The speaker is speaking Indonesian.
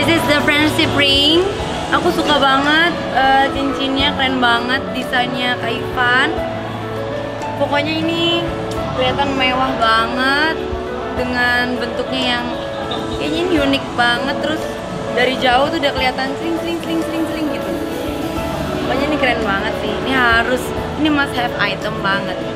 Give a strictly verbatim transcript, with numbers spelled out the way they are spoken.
This is the friendship ring. Aku suka banget, uh, cincinnya keren banget, desainnya kaifan. Pokoknya ini kelihatan mewah banget dengan bentuknya yang kayaknya ini unik banget. Terus dari jauh tuh udah kelihatan sling sling sling sling sling gitu. Pokoknya ini keren banget sih. Ini harus, ini must have item banget.